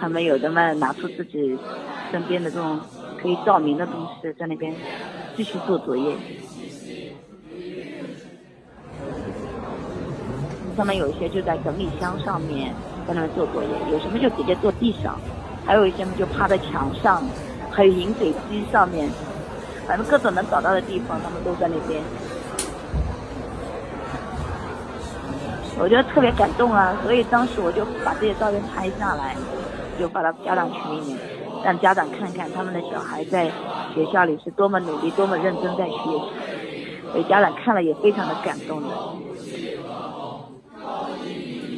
他们有的嘛拿出自己身边的这种可以照明的东西，在那边继续做作业。他们有一些就在整理箱上面在那边做作业，有什么就直接坐地上，还有一些就趴在墙上，还有饮水机上面，反正各种能找到的地方他们都在那边。我觉得特别感动啊，所以当时我就把这些照片拍下来，就发到家长群里面，让家长看看他们的小孩在学校里是多么努力，多么认真在学习，所以家长看了也非常的感动的。